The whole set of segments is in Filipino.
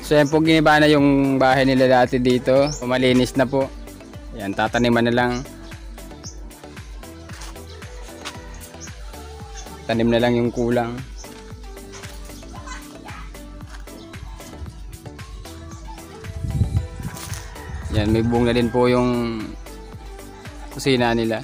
So yan po, giniba na yung bahay nila dati dito. Malinis na po. Yan, tataniman na lang. Tanim na lang yung kulang. Yan, may buong na din po yung kusina nila.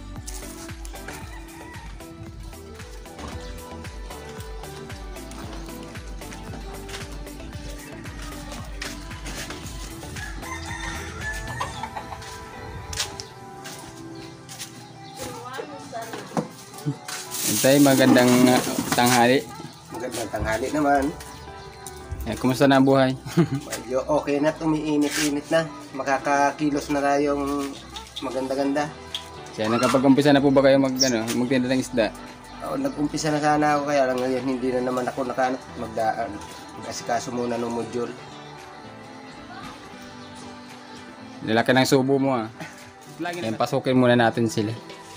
Tay, magandang tanghali. Magandang tanghali naman. Kumusta na ang buhay? Medyo okay na, umiinit-init na. Makakakilos na tayong maganda-ganda. Kaya nakapag-umpisa na po ba kayo magtinda ng isda? Nag-umpisa na sana ako, kaya lang ngayon hindi na naman ako magdaan. Mag-asikaso muna ng module. Lalaki ng subo mo ah. Ayan, pasukin muna natin sila.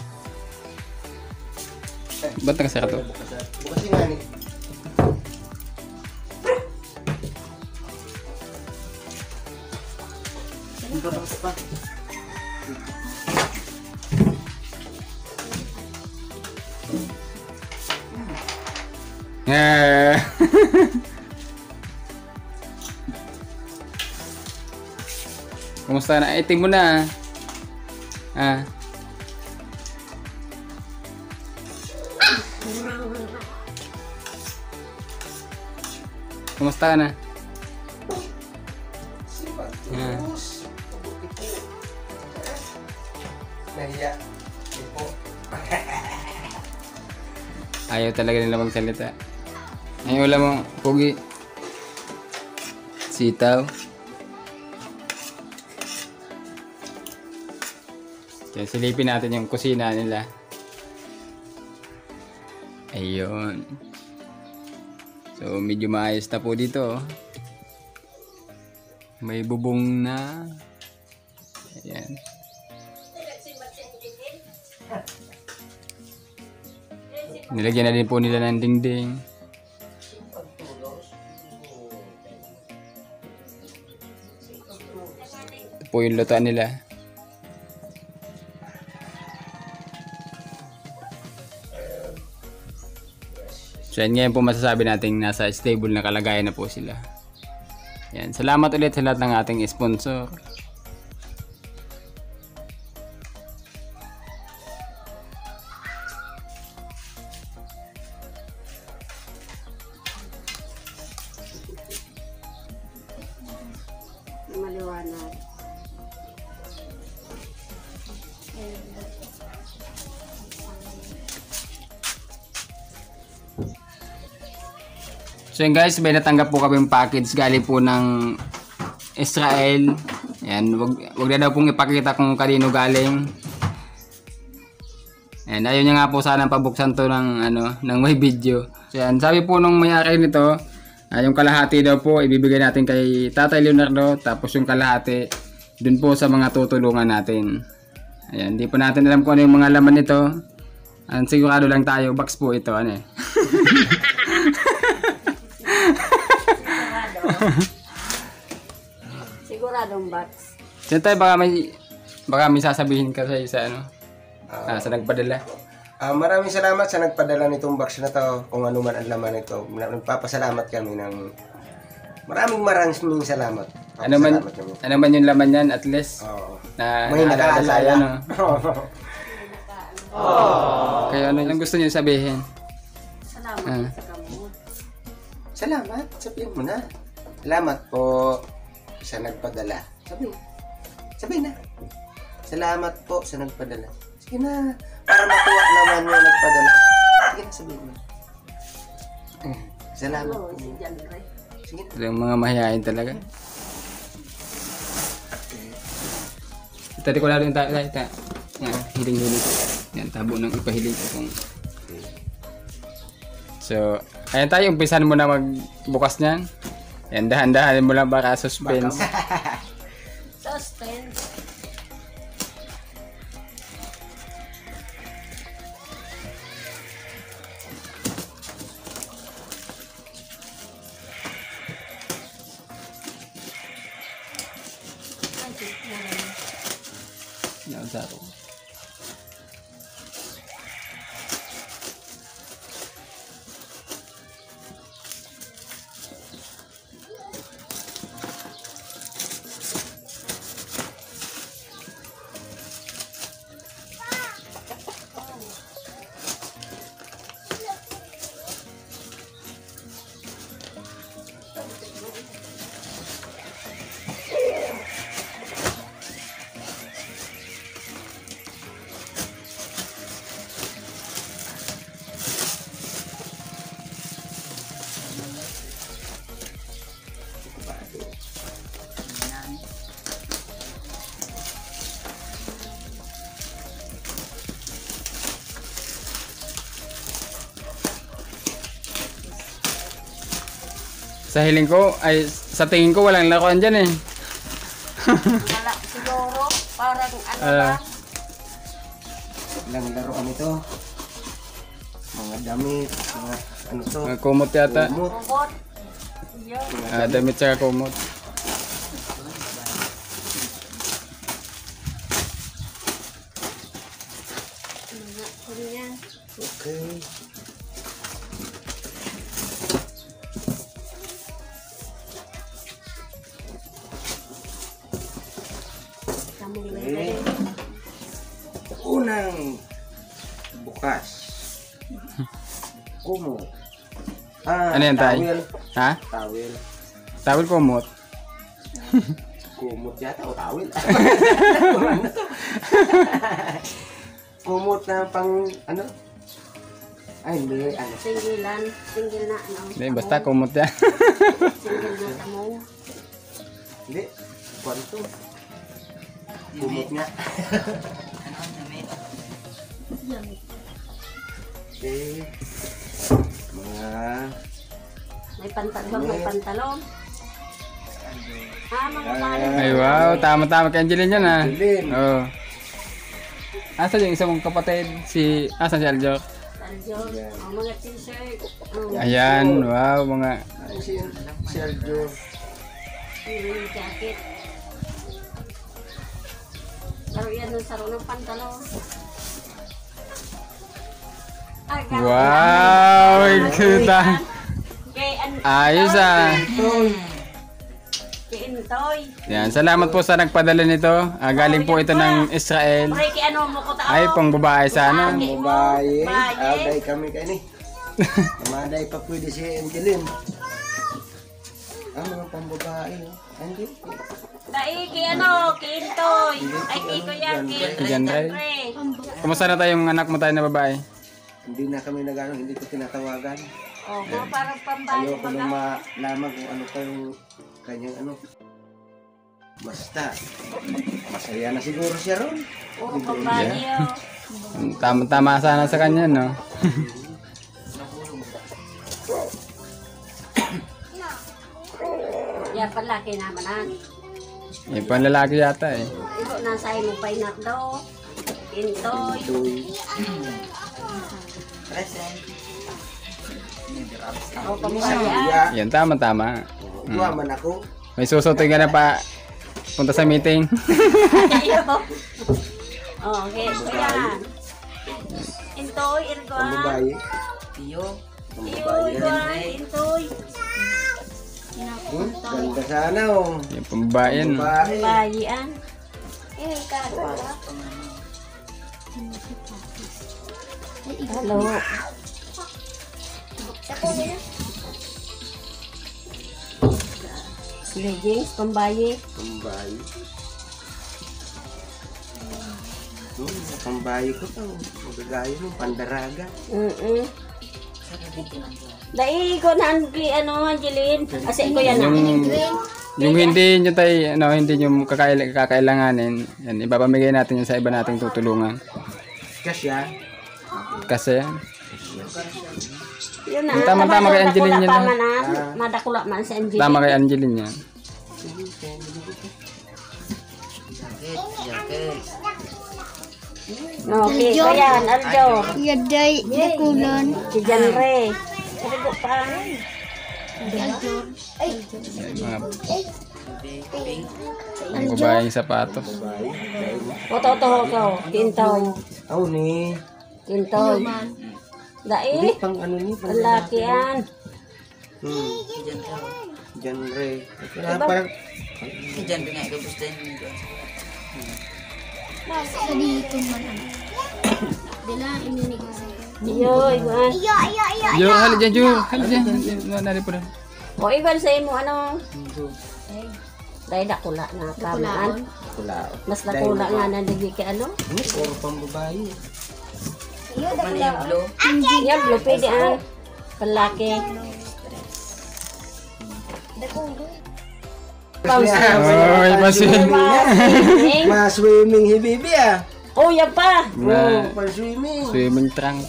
Ba't nakasara to? Bukas nga ni. Bukas pa. Kumusta na? Iting mo na. Kumusta ka na? Nahiya. Ayaw talaga nila magsalita. Ay, wala mo, pugi. Sitaw. Kaya silipin natin yung kusina nila. Ayun. So, medyo maayos na po dito. May bubong na. Ayan. Nilagyan na din po nila ng dingding. Ito po yung lutuan nila. So yan, ngayon po masasabi natin nasa stable na kalagayan na po sila. Yan. Salamat ulit sa lahat ng ating sponsor. Maliwanag. So yun guys, may natanggap po kami yung package galing po ng Israel. Yan, wag na daw pong ipakita kung kanino galing. And ayun niya nga po sana pabuksan to ng ng may video. So yan, sabi po nung may-ari nito, yung kalahati daw po ibibigay natin kay Tatay Leonardo, tapos yung kalahati dun po sa mga tutulungan natin. Ayan, di po natin alam kung ano yung mga laman nito. Sigurado lang tayo, box po ito, Siguradong box. Siyempre baka may sasabihin ka sa sa nagpadala. Maraming salamat sa nagpadala nitong box na to, kung ano man ang laman nito. Nagpapasalamat kami ng maraming salamat. Ano man yung laman yan, at least na may nakaalala. Kaya ano gusto niyo sabihin? Salamat sa kamot. Salamat, sabihin mo na. Salamat po sa nagpadala. Sabihin na. Salamat po sa nagpadala. Sige na, para matuwa naman yung nagpadala. Sige na, sabihin mo. Salamat po. Sige na. Yung mga mahihain talaga. Tadi ko lalo yung hiling-hiling. Yan, tabo ng ipahiling ko. So, ayan tayo, umpisan mo na magbukas niyan. Yan, dahan-dahan mo lang baka suspense. Suspense. sa akin. Sa hiling ko, ay sa tingin ko walang laruan dyan eh. Wala siguro. Parang ano ba? Ilang laruan ito. Mga damit, mga ano to. Kumot yata. Kumot. Robot. Yun. Damit sa kumot. Ganyan. Okay. Kamong Okay. bebe. Unang bukas. Kumo. Ano yan, tay? Towel. Ha? Towel. Tawil kumot. Kumot yata o towel. Kumot na pang ano? Ay, hindi. Ano? Singgilan. Singgil na ano. Hindi, basta kumot yan. Singgil na tamong. Hindi. Kwanto. Kumot nga. Okay. Mga May pantalon. May pantalon. Mga bayo. Ay wow, tama-tama kay Angeline yan ah. Angeline. Oo. Asa yung isa mong kapatid? Asan si Aljo? Taljon. Mga t-shirt. Ayan, wow, mga... ay, si Sergio. Yung jacket. Laro yan ng saro ng pantalon. Ay, ganun. Wow, kita. Kay Ayos ah. Kay Intoy. Yan, salamat po sa nagpadala nito. Galing po ito ng Israel. Pre, kay ano mo ko tao? Ay, pang babae sana. Babae. Babae. Alday kami kayo ni. Maday pa pwede si Angeline. Mga pambabae. Angeline. Dai, kay ano? Kay Intoy. Ay, kay Kuya. Kay Diyan, Ray. Pre. Kumusta na tayong anak mo tayo na babae? Hindi na kami nagano, hindi ko tinatawagan. Oh, mga parang pambayo Ayoko pa na ka. malaman kung ano pa yung kanyang ano. Basta, masaya na siguro siya ron. Puro pambayo. Tama-tama sana sa kanya, no? Yan palaki naman ah. Yung panlalaki yata eh. Ito nasa mo pa inak daw. Intoy. Tuy. Ako pambayo. Iya, Yan, tama-tama. tuwa man ako. May susutoy ka na pa punta sa meeting. Ayo. Oh, okay. Kuya. Intoy, irgo ah. Pambabae. Iyo, Pambabae. Juan, Intoy. Ganda sana oh. Yung pambayan. Pambabae. Bayian. Eh, kado. Hello. Leggings, pambayi. Pambabae. Pambabae ko to. Magagaya ng pandaraga. Dai ko na ano Angeline. Kasi ko yan Yung hindi nyo tayo, ano, hindi nyo kakailanganin, yan, ipapamigay natin yun sa iba nating tutulungan. Kasya. Kasi, yun na. Yung tama-tama kay Angeline yun, Tama ah. na. Madakula man si Angeline. tama kay Angeline yan. Okay, so yan, Aljo. Yaday, bakulon. Si Janre. Ano pa? Mga babaeng sapatos. Oto, kintoy. Oh, ni. Kintoy. Dai, Pang ano ni? Pang lakian. Genre. Kaya parang Sa dito man ano. Dila ininig sa. Iyo, Iwan. Jo, hali dyan, Jo. Hali dyan. Nari po na. O, Iwan sa imo, ano? Dahil nakula na kamaan. kulao. Mas nakula nga na digi ka ano? Ini puro pang babae. Yan, blue pwede ang palaki. Oy, masih. Ma-swimming hibibi ah. Oh, yan pa. Oh, pa-swimming. Swimming trunks.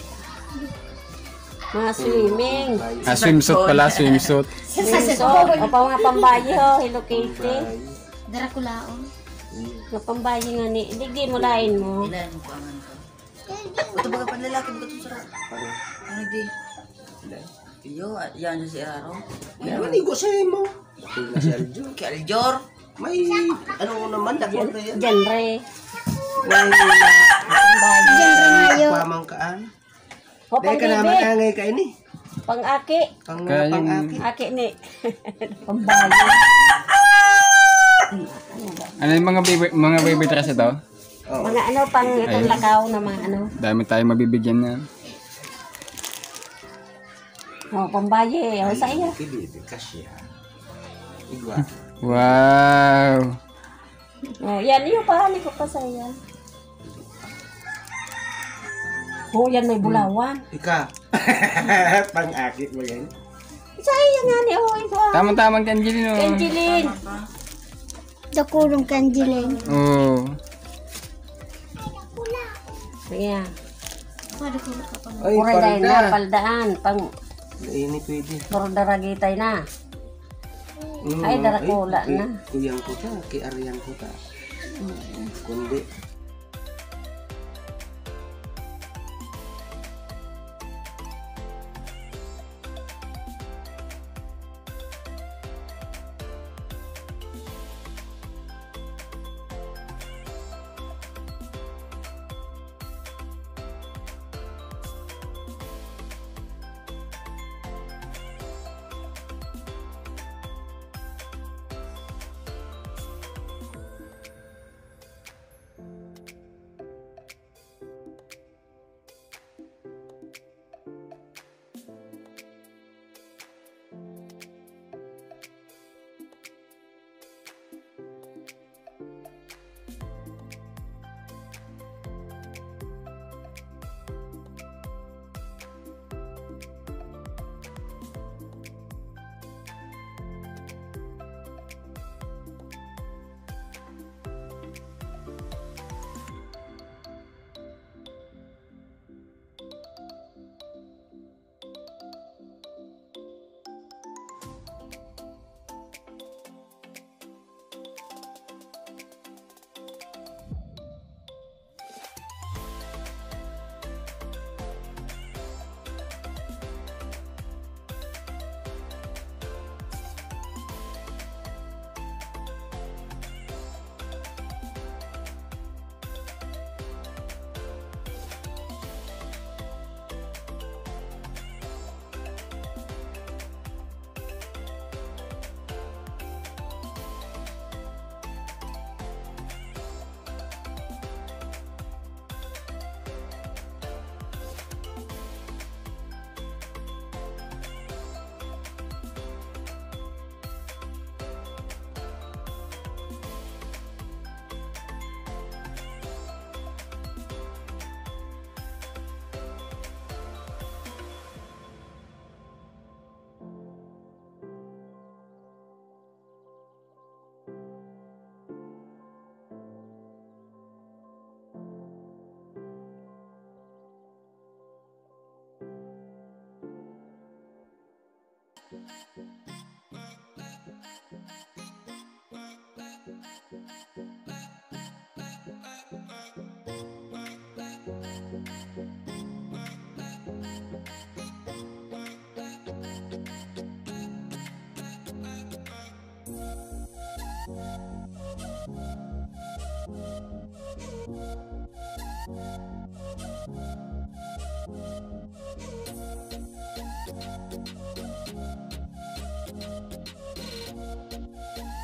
Mga swimming. Swimsuit pala, swimsuit. Swimsuit. O pa mga pambayi ho, Hello Kitty. Darakulaon. Mga pambayi nga ni, digi mo lain mo. Ito baga panlalaki mo ito sa ano di? Iyo, yan si Araro. May manigo sa imo. Kaya si Aljor. Kay Aljor. May ano naman dakot na yan. Genre. May Pambayi. pamangkaan. O Dahil ka naman pang-bibi. angay ka ini. Pang-aki. Kaya yung- Pang-aki. Aki ni. Pambayi. Ano yung mga baby dress ito? Oh. Mga ano, pang itong lakaw na mga ano. Dami tayo mabibigyan na. O, pambayi. O, sa iyo. Hibibi kasya. Igwa. Wow! O, yan. Iyo, parang ko pa sa iya. O, yan may bulawan. Ika. Pang-akit mo yan. Sa iya nga ni. O, ito. Tamang-tamang kanjili no. Angeline. Dakulong kandiling. Oh. Sige. Pwede ko ka pa. Ay, Kuray dahil na, parda. paldaan. Pang Ini pwede. daragitay na. Ay, darakula na. Kuyang ko ta, kay Aryan ko ta. Kundi.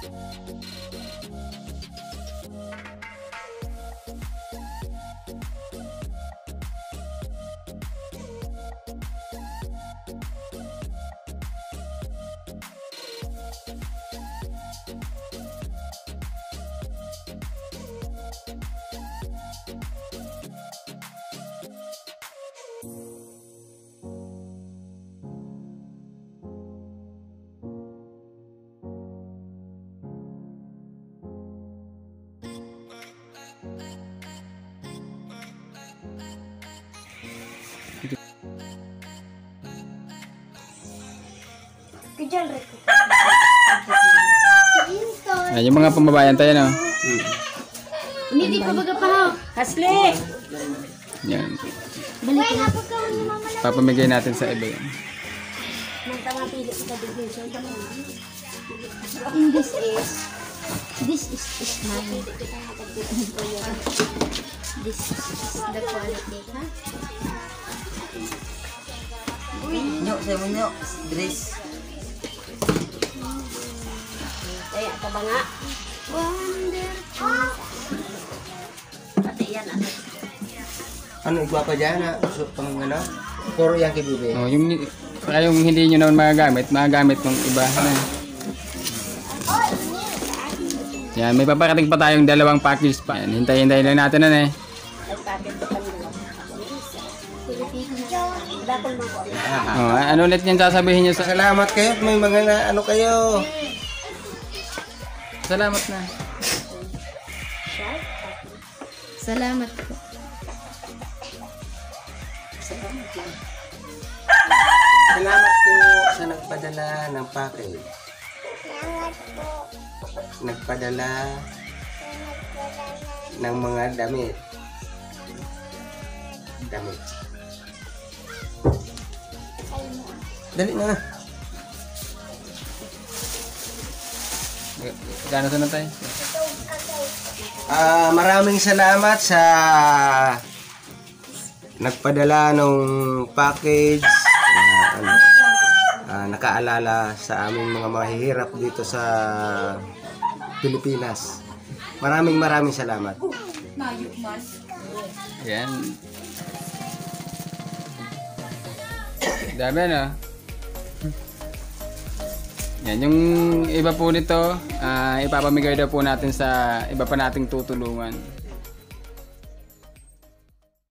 Ayan, yung mga pambabayan tayo, no? Hindi, di pa baga pa ho. Hasli! Yan. Balik na po ka ni mama. Papamigay natin sa iba yan. And this is mine. This is the quality, ha? Nyo, sa'yo mo nyo. Dress. Kaya ka ba nga? Wonderful. Pati yan, ano? Ano, igwa pa dyan na? So, pang ano? Puro yan kay Bibi. Oh, yung hindi nyo naman magagamit ng iba. Ano? Yan, may paparating pa tayong dalawang package pa. Yan, hintayin lang natin na eh. Oh, ano ulit yung sasabihin nyo sa... Salamat kayo at may mga ano kayo. Salamat na. Salamat po. Salamat po sa nagpadala ng package. Nagpadala ng mga damit. Dali na. Gano'n na tayo? Maraming salamat sa nagpadala ng package na nakaalala sa aming mga mahihirap dito sa Pilipinas. Maraming salamat. Yan. Dami na. Yan, yung iba po nito, ipapamigay daw po natin sa iba pa nating tutulungan.